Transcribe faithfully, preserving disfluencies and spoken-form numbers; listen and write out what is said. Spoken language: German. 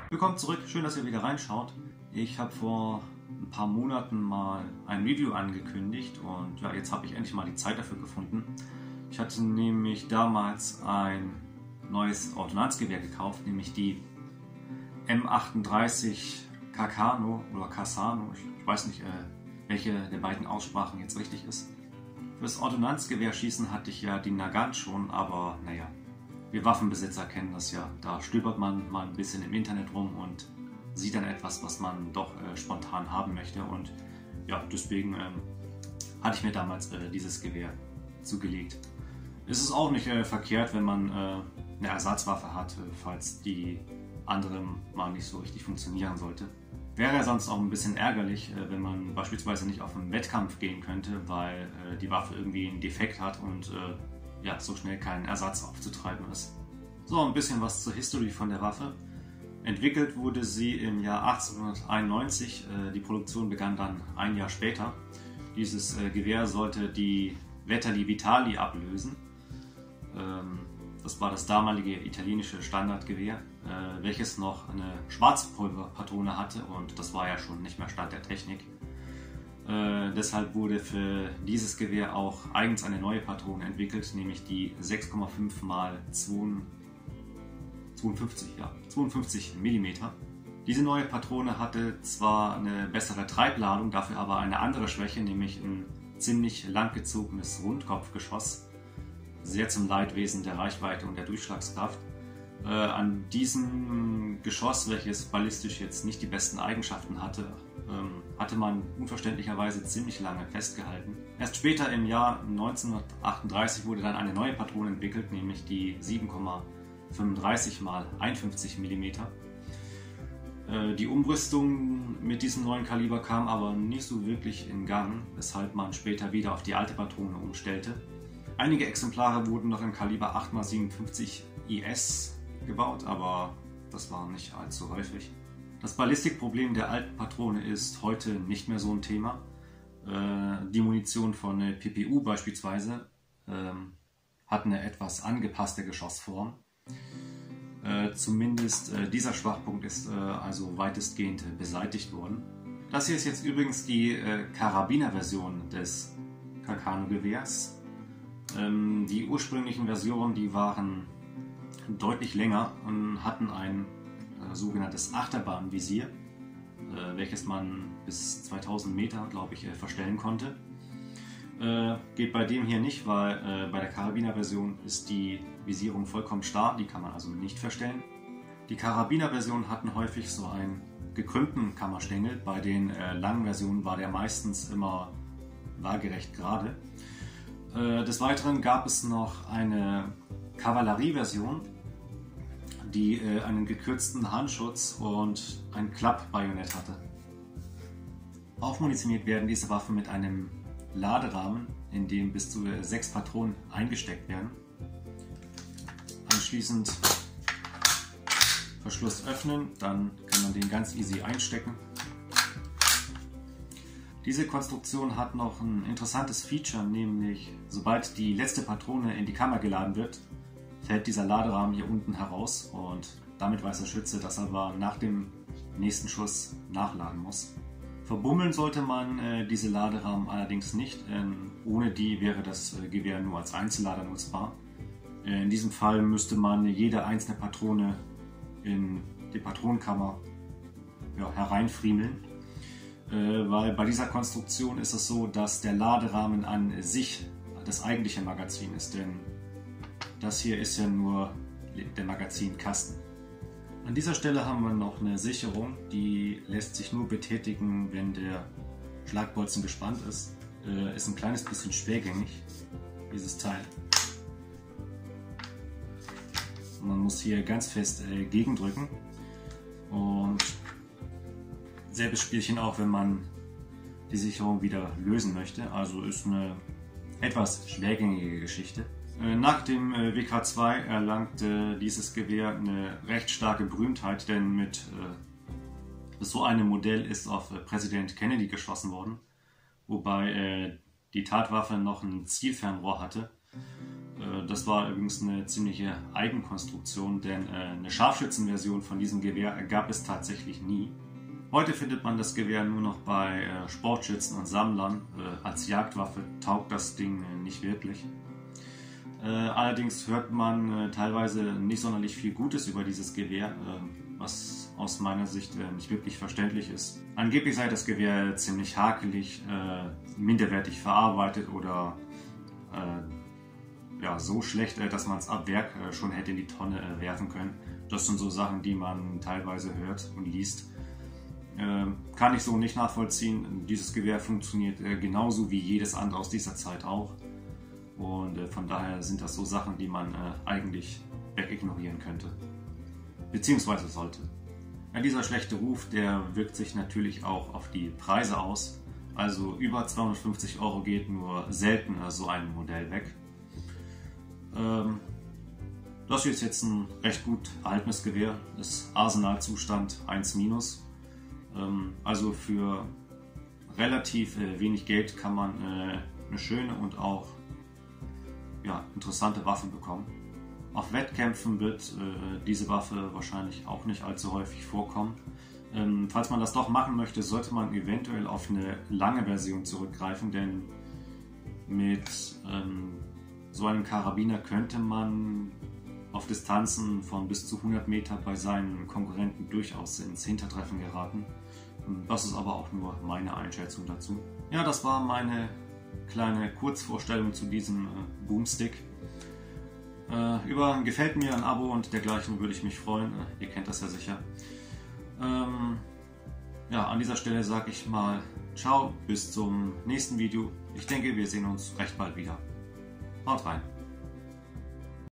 Willkommen zurück, schön, dass ihr wieder reinschaut. Ich habe vor ein paar Monaten mal ein Review angekündigt und ja, jetzt habe ich endlich mal die Zeit dafür gefunden. Ich hatte nämlich damals ein neues Ordnanzgewehr gekauft, nämlich die M achtunddreißig Carcano oder Cassano. Ich, ich weiß nicht, äh, welche der beiden Aussprachen jetzt richtig ist. Fürs Ordnanzgewehr schießen hatte ich ja die Nagant schon, aber naja, wir Waffenbesitzer kennen das ja. Da stöbert man mal ein bisschen im Internet rum und sieht dann etwas, was man doch äh, spontan haben möchte. Und ja, deswegen ähm, hatte ich mir damals äh, dieses Gewehr zugelegt. Es ist auch nicht äh, verkehrt, wenn man äh, eine Ersatzwaffe hat, äh, falls die andere mal nicht so richtig funktionieren sollte. Wäre ja sonst auch ein bisschen ärgerlich, äh, wenn man beispielsweise nicht auf einen Wettkampf gehen könnte, weil äh, die Waffe irgendwie einen Defekt hat und äh, ja, so schnell kein Ersatz aufzutreiben ist. So, ein bisschen was zur History von der Waffe. Entwickelt wurde sie im Jahr achtzehnhunderteinundneunzig, äh, die Produktion begann dann ein Jahr später. Dieses äh, Gewehr sollte die Vetterli Vitali ablösen. Ähm, das war das damalige italienische Standardgewehr, äh, welches noch eine Schwarzpulverpatrone hatte und das war ja schon nicht mehr Stand der Technik. Äh, deshalb wurde für dieses Gewehr auch eigens eine neue Patrone entwickelt, nämlich die sechs Komma fünf mal zweiundfünfzig, ja, zweiundfünfzig Millimeter. Diese neue Patrone hatte zwar eine bessere Treibladung, dafür aber eine andere Schwäche, nämlich ein ziemlich langgezogenes Rundkopfgeschoss, sehr zum Leidwesen der Reichweite und der Durchschlagskraft. Äh, an diesem Geschoss, welches ballistisch jetzt nicht die besten Eigenschaften hatte, ähm, hatte man unverständlicherweise ziemlich lange festgehalten. Erst später im Jahr neunzehnhundertachtunddreißig wurde dann eine neue Patrone entwickelt, nämlich die sieben Komma fünfunddreißig mal einundfünfzig Millimeter. Äh, die Umrüstung mit diesem neuen Kaliber kam aber nicht so wirklich in Gang, weshalb man später wieder auf die alte Patrone umstellte. Einige Exemplare wurden noch im Kaliber acht mal siebenundfünfzig I S gebaut, aber das war nicht allzu häufig. Das Ballistikproblem der alten Patrone ist heute nicht mehr so ein Thema. Äh, die Munition von P P U beispielsweise ähm, hat eine etwas angepasste Geschossform. Äh, zumindest äh, dieser Schwachpunkt ist äh, also weitestgehend beseitigt worden. Das hier ist jetzt übrigens die äh, Karabiner-Version des Carcano-Gewehrs. Ähm, die ursprünglichen Versionen, die waren deutlich länger und hatten ein äh, sogenanntes Achterbahnvisier, äh, welches man bis zweitausend Meter, glaube ich, äh, verstellen konnte. Äh, geht bei dem hier nicht, weil äh, bei der Karabiner-Version ist die Visierung vollkommen starr, die kann man also nicht verstellen. Die Karabiner-Versionen hatten häufig so einen gekrümmten Kammerstängel, bei den äh, langen Versionen war der meistens immer waagerecht gerade. Äh, des Weiteren gab es noch eine Kavallerie-Version, die äh, einen gekürzten Handschutz und ein Klappbajonett hatte. Aufmunitioniert werden diese Waffen mit einem Laderahmen, in dem bis zu sechs Patronen eingesteckt werden. Anschließend Verschluss öffnen, dann kann man den ganz easy einstecken. Diese Konstruktion hat noch ein interessantes Feature, nämlich sobald die letzte Patrone in die Kammer geladen wird, fällt dieser Laderahmen hier unten heraus und damit weiß der Schütze, dass er aber nach dem nächsten Schuss nachladen muss. Verbummeln sollte man äh, diese Laderahmen allerdings nicht, äh, ohne die wäre das äh, Gewehr nur als Einzellader nutzbar. Äh, in diesem Fall müsste man jede einzelne Patrone in die Patronenkammer ja, hereinfriemeln, äh, weil bei dieser Konstruktion ist es so, dass der Laderahmen an sich das eigentliche Magazin ist, denn das hier ist ja nur der Magazinkasten. An dieser Stelle haben wir noch eine Sicherung, die lässt sich nur betätigen, wenn der Schlagbolzen gespannt ist. Äh, ist ein kleines bisschen schwergängig, dieses Teil. Man muss hier ganz fest äh, gegendrücken und selbes Spielchen auch, wenn man die Sicherung wieder lösen möchte. Also ist eine etwas schwergängige Geschichte. Nach dem W K zwei erlangte dieses Gewehr eine recht starke Berühmtheit, denn mit äh, so einem Modell ist auf Präsident Kennedy geschossen worden, wobei äh, die Tatwaffe noch ein Zielfernrohr hatte. Das war übrigens eine ziemliche Eigenkonstruktion, denn eine Scharfschützenversion von diesem Gewehr gab es tatsächlich nie. Heute findet man das Gewehr nur noch bei Sportschützen und Sammlern. Als Jagdwaffe taugt das Ding nicht wirklich. Allerdings hört man teilweise nicht sonderlich viel Gutes über dieses Gewehr, was aus meiner Sicht nicht wirklich verständlich ist. Angeblich sei das Gewehr ziemlich hakelig, minderwertig verarbeitet oder ja, so schlecht, dass man es ab Werk schon hätte in die Tonne werfen können. Das sind so Sachen, die man teilweise hört und liest. Kann ich so nicht nachvollziehen. Dieses Gewehr funktioniert genauso wie jedes andere aus dieser Zeit auch. Und von daher sind das so Sachen, die man eigentlich wegignorieren könnte. Beziehungsweise sollte. Ja, dieser schlechte Ruf, der wirkt sich natürlich auch auf die Preise aus. Also über zweihundertfünfzig Euro geht nur selten so ein Modell weg. Ähm, das hier ist jetzt ein recht gut erhaltenes Gewehr, ist Arsenalzustand eins minus. Ähm, also für relativ äh, wenig Geld kann man äh, eine schöne und auch ja, interessante Waffe bekommen. Auf Wettkämpfen wird äh, diese Waffe wahrscheinlich auch nicht allzu häufig vorkommen. Ähm, falls man das doch machen möchte, sollte man eventuell auf eine lange Version zurückgreifen, denn mit ähm, so einem Karabiner könnte man auf Distanzen von bis zu hundert Meter bei seinen Konkurrenten durchaus ins Hintertreffen geraten. Das ist aber auch nur meine Einschätzung dazu. Ja, das war meine kleine Kurzvorstellung zu diesem äh, Boomstick. Äh, über ein Gefällt mir, ein Abo und dergleichen würde ich mich freuen. Äh, ihr kennt das ja sicher. Ähm, ja, an dieser Stelle sage ich mal ciao, bis zum nächsten Video. Ich denke, wir sehen uns recht bald wieder. Haut rein!